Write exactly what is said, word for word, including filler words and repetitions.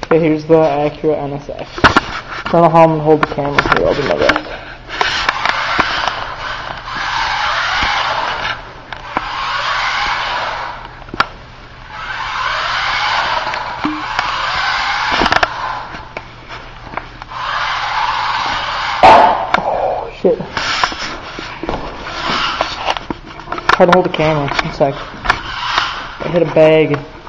Okay, here's the Acura N S X. I don't know how I'm gonna hold the camera here. I'll do my best. Oh shit! Hard to hold the camera. One sec. I hit a bag.